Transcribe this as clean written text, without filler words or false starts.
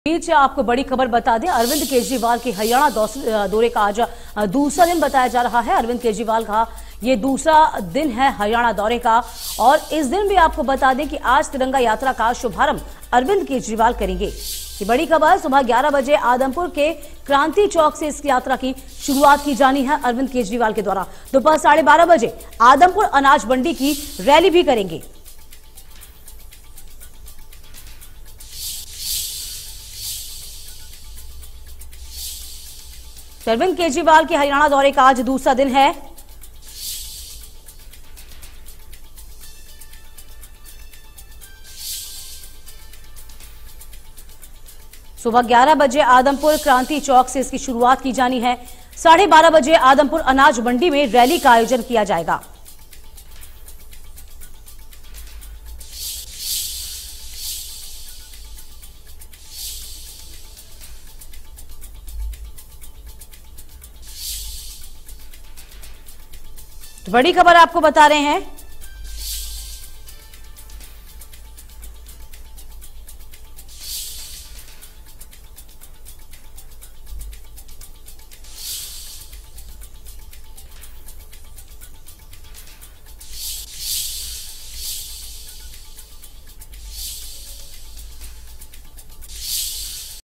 बीच आपको बड़ी खबर बता दें, अरविंद केजरीवाल के हरियाणा दौरे का आज दूसरा दिन बताया जा रहा है। अरविंद केजरीवाल का ये दूसरा दिन है हरियाणा दौरे का और इस दिन भी आपको बता दें कि आज तिरंगा यात्रा का शुभारंभ अरविंद केजरीवाल करेंगे। ये बड़ी खबर, सुबह 11 बजे आदमपुर के क्रांति चौक से इस यात्रा की शुरुआत की जानी है अरविंद केजरीवाल के द्वारा। दोपहर 12:30 बजे आदमपुर अनाज मंडी की रैली भी करेंगे। अरविंद केजरीवाल के हरियाणा दौरे का आज दूसरा दिन है। सुबह 11 बजे आदमपुर क्रांति चौक से इसकी शुरुआत की जानी है। 12:30 बजे आदमपुर अनाज मंडी में रैली का आयोजन किया जाएगा। तो बड़ी खबर आपको बता रहे हैं,